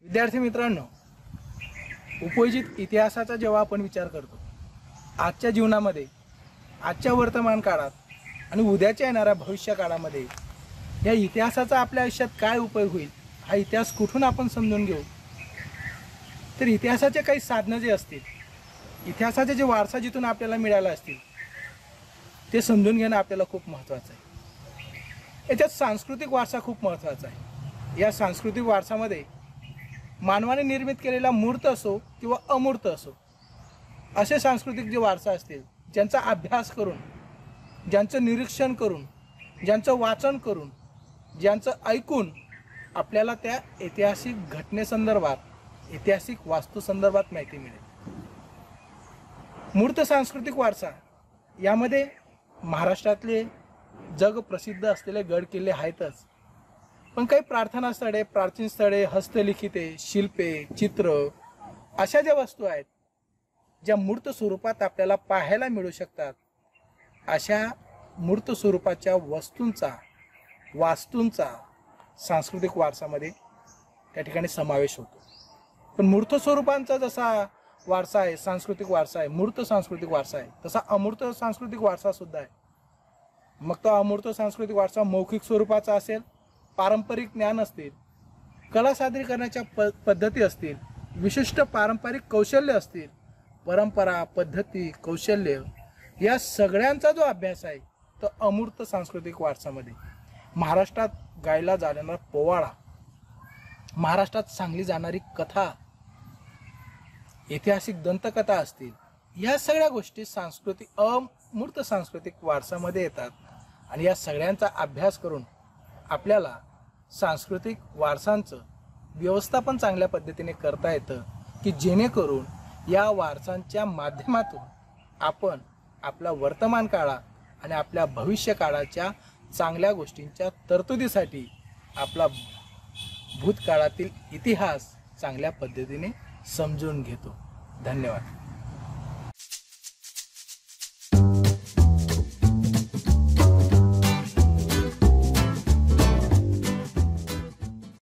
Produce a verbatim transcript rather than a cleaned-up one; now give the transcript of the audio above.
विद्यार्थी मित्रांनो, उपयोजित इतिहासाचा जेव्हा आपण विचार करतो, आजच्या जीवनामध्ये, आजच्या वर्तमान काळात आणि उद्याच्या येणाऱ्या भविष्य काळामध्ये या इतिहासाचा आपल्या आयुष्यात काय उपयोग होईल, हा इतिहास कुठून आपण समजून घेऊ, तर इतिहासाचे काही साधनं जे असतील, इतिहासाचे जे वारसा जिथून आपल्याला मिळाला असतील, ते समजून घेणं आपल्याला खूप महत्त्वाचं आहे। याच्यात सांस्कृतिक वारसा खूप महत्त्वाचा आहे। या सांस्कृतिक वारसामध्ये मानवाने निर्मित केलेला मूर्त असो किंवा अमूर्त असो, असे सांस्कृतिक जे वारसा असतील, ज्यांचा अभ्यास करून, ज्यांचं निरीक्षण करून, ज्यांचं वाचन करून, ज्यांचं ऐकून आपल्याला त्या ऐतिहासिक घटनेसंदर्भात, ऐतिहासिक वास्तूसंदर्भात माहिती मिळेल। मूर्त सांस्कृतिक वारसा यामध्ये महाराष्ट्रातले जगप्रसिद्ध असलेले गड किल्ले आहेतच, पण काही प्रार्थना स्थळे, प्राचीन स्थळे, हस्तलिखिते, शिल्पे, चित्र अशा ज्या वस्तू आहेत, ज्या मूर्त स्वरूपात आपल्याला पाहायला मिळू शकतात, अशा मूर्त स्वरूपाच्या वस्तूंचा, वास्तूंचा सांस्कृतिक वारसामध्ये त्या ठिकाणी समावेश होतो। पण मूर्त स्वरूपांचा जसा वारसा आहे, सांस्कृतिक वारसा आहे, मूर्त सांस्कृतिक वारसा आहे, तसा अमूर्त सांस्कृतिक वारसा सुद्धा आहे। मग तो अमूर्त सांस्कृतिक वारसा मौखिक स्वरूपाचा असेल, पारंपरिक ज्ञान असतील, कला सादरीकरणाच्या प पद्धती असतील, विशिष्ट पारंपरिक कौशल्य असतील, परंपरा, पद्धती, कौशल्य या सगळ्यांचा जो अभ्यास आहे तो अमूर्त सांस्कृतिक वारसामध्ये। महाराष्ट्रात गायला जाणारा पोवाडा, महाराष्ट्रात सांगली जाणारी कथा, ऐतिहासिक दंतकथा असतील, या सगळ्या गोष्टी सांस्कृतिक अमूर्त सांस्कृतिक वारसामध्ये येतात आणि या सगळ्यांचा अभ्यास करून आपल्याला सांस्कृतिक वारसांचं व्यवस्थापन चांगल्या पद्धतीने करता येतं, की जेणेकरून या वारसांच्या माध्यमातून आपण आपला वर्तमान काळात आणि आपल्या भविष्य काळाच्या चांगल्या गोष्टींच्या तरतुदीसाठी आपला भूतकाळातील इतिहास चांगल्या पद्धतीने समजून घेतो। धन्यवाद।